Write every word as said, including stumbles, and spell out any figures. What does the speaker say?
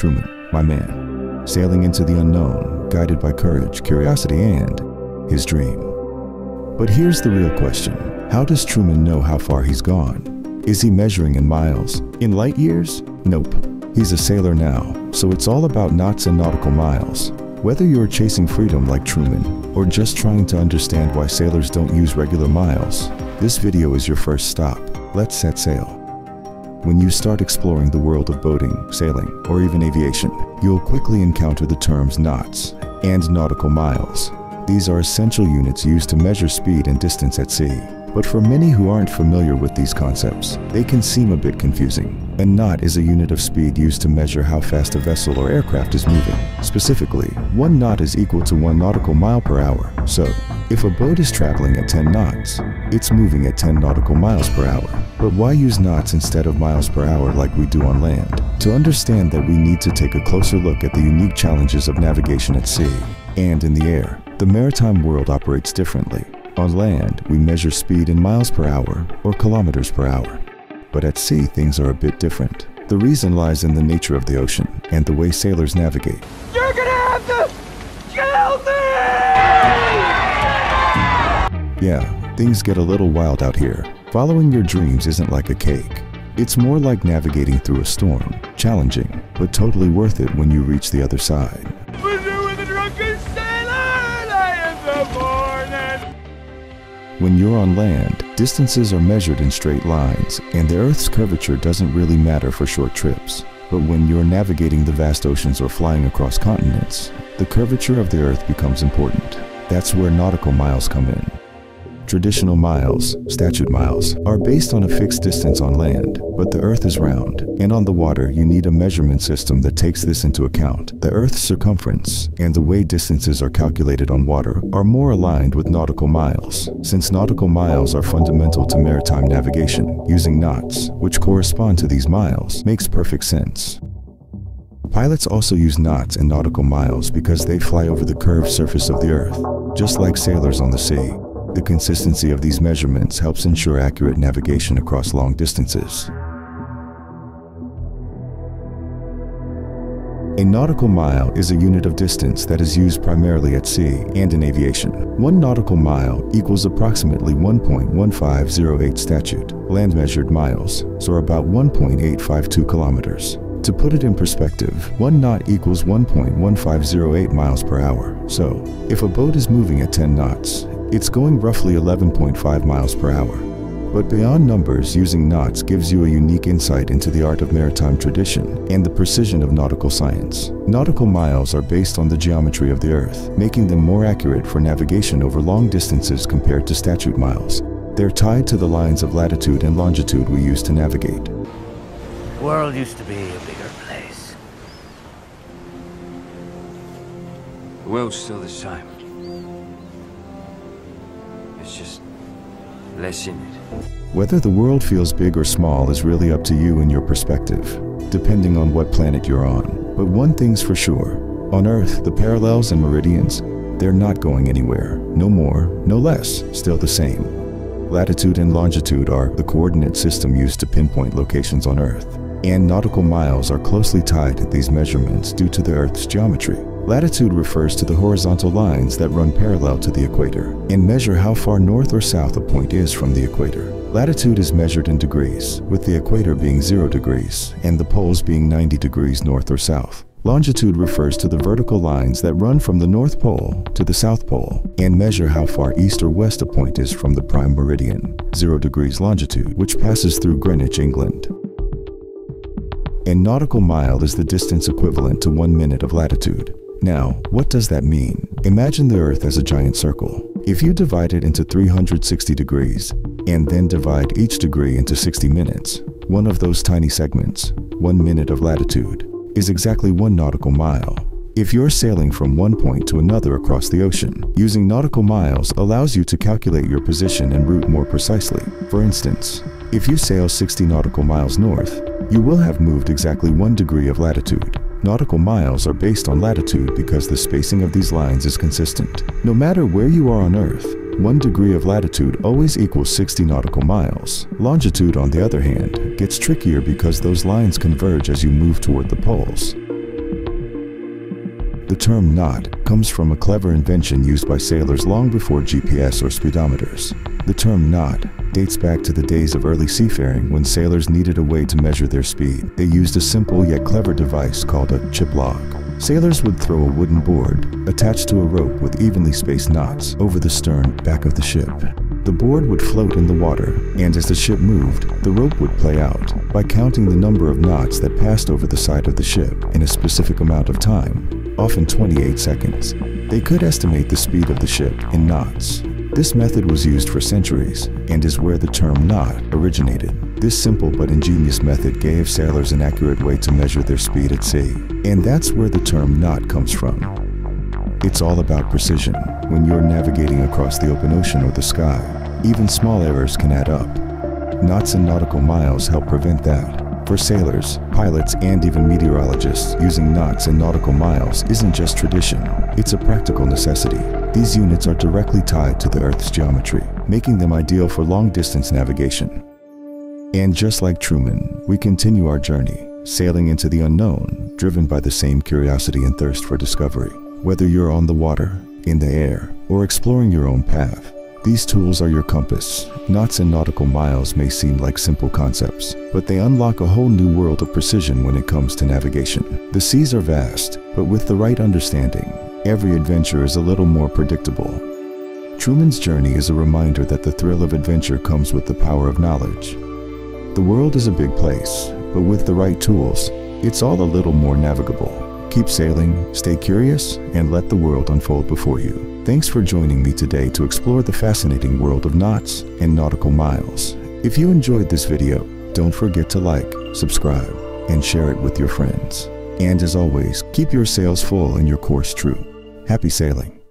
Truman, my man, sailing into the unknown, guided by courage, curiosity, and his dream. But here's the real question. How does Truman know how far he's gone? Is he measuring in miles? In light years? Nope. He's a sailor now, so it's all about knots and nautical miles. Whether you're chasing freedom like Truman, or just trying to understand why sailors don't use regular miles, this video is your first stop. Let's set sail. When you start exploring the world of boating, sailing, or even aviation, you'll quickly encounter the terms knots and nautical miles. These are essential units used to measure speed and distance at sea. But for many who aren't familiar with these concepts, they can seem a bit confusing. A knot is a unit of speed used to measure how fast a vessel or aircraft is moving. Specifically, one knot is equal to one nautical mile per hour. So, if a boat is traveling at ten knots, it's moving at ten nautical miles per hour. But why use knots instead of miles per hour like we do on land? To understand that, we need to take a closer look at the unique challenges of navigation at sea and in the air. The maritime world operates differently. On land, we measure speed in miles per hour or kilometers per hour. But at sea, things are a bit different. The reason lies in the nature of the ocean and the way sailors navigate. You're gonna have to kill me! Yeah, things get a little wild out here. Following your dreams isn't like a cake. It's more like navigating through a storm. Challenging, but totally worth it when you reach the other side. When you're on land, distances are measured in straight lines, and the Earth's curvature doesn't really matter for short trips. But when you're navigating the vast oceans or flying across continents, the curvature of the Earth becomes important. That's where nautical miles come in. Traditional miles, statute miles, are based on a fixed distance on land, but the Earth is round, and on the water you need a measurement system that takes this into account. The Earth's circumference and the way distances are calculated on water are more aligned with nautical miles, since nautical miles are fundamental to maritime navigation. Using knots, which correspond to these miles, makes perfect sense. Pilots also use knots and nautical miles because they fly over the curved surface of the Earth, just like sailors on the sea. The consistency of these measurements helps ensure accurate navigation across long distances. A nautical mile is a unit of distance that is used primarily at sea and in aviation. One nautical mile equals approximately one point one five zero eight statute land measured miles, so about one point eight five two kilometers. To put it in perspective, one knot equals one point one five zero eight miles per hour. So, if a boat is moving at ten knots, it's going roughly eleven point five miles per hour. But beyond numbers, using knots gives you a unique insight into the art of maritime tradition and the precision of nautical science. Nautical miles are based on the geometry of the Earth, making them more accurate for navigation over long distances compared to statute miles. They're tied to the lines of latitude and longitude we use to navigate. The world used to be a bigger place. The world's still the same. It's just less in it. Whether the world feels big or small is really up to you and your perspective, depending on what planet you're on. But one thing's for sure. On Earth, the parallels and meridians, they're not going anywhere. No more, no less, still the same. Latitude and longitude are the coordinate system used to pinpoint locations on Earth. And nautical miles are closely tied to these measurements due to the Earth's geometry. Latitude refers to the horizontal lines that run parallel to the equator and measure how far north or south a point is from the equator. Latitude is measured in degrees, with the equator being zero degrees and the poles being ninety degrees north or south. Longitude refers to the vertical lines that run from the North Pole to the South Pole and measure how far east or west a point is from the prime meridian, zero degrees longitude, which passes through Greenwich, England. A nautical mile is the distance equivalent to one minute of latitude. Now, what does that mean? Imagine the Earth as a giant circle. If you divide it into three hundred sixty degrees, and then divide each degree into sixty minutes, one of those tiny segments, one minute of latitude, is exactly one nautical mile. If you're sailing from one point to another across the ocean, using nautical miles allows you to calculate your position and route more precisely. For instance, if you sail sixty nautical miles north, you will have moved exactly one degree of latitude. Nautical miles are based on latitude because the spacing of these lines is consistent. No matter where you are on Earth, one degree of latitude always equals sixty nautical miles. Longitude, on the other hand, gets trickier because those lines converge as you move toward the poles. The term knot comes from a clever invention used by sailors long before G P S or speedometers. The term knot dates back to the days of early seafaring when sailors needed a way to measure their speed. They used a simple yet clever device called a chip log. Sailors would throw a wooden board attached to a rope with evenly spaced knots over the stern back of the ship. The board would float in the water, and as the ship moved, the rope would play out by counting the number of knots that passed over the side of the ship in a specific amount of time, often twenty-eight seconds. They could estimate the speed of the ship in knots. This method was used for centuries and is where the term knot originated. This simple but ingenious method gave sailors an accurate way to measure their speed at sea. And that's where the term knot comes from. It's all about precision. When you're navigating across the open ocean or the sky, even small errors can add up. Knots and nautical miles help prevent that. For sailors, pilots, and even meteorologists, using knots and nautical miles isn't just tradition, it's a practical necessity. These units are directly tied to the Earth's geometry, making them ideal for long-distance navigation. And just like Truman, we continue our journey, sailing into the unknown, driven by the same curiosity and thirst for discovery. Whether you're on the water, in the air, or exploring your own path, these tools are your compass. Knots and nautical miles may seem like simple concepts, but they unlock a whole new world of precision when it comes to navigation. The seas are vast, but with the right understanding, every adventure is a little more predictable. Truman's journey is a reminder that the thrill of adventure comes with the power of knowledge. The world is a big place, but with the right tools, it's all a little more navigable. Keep sailing, stay curious, and let the world unfold before you. Thanks for joining me today to explore the fascinating world of knots and nautical miles. If you enjoyed this video, don't forget to like, subscribe, and share it with your friends. And as always, keep your sails full and your course true. Happy sailing.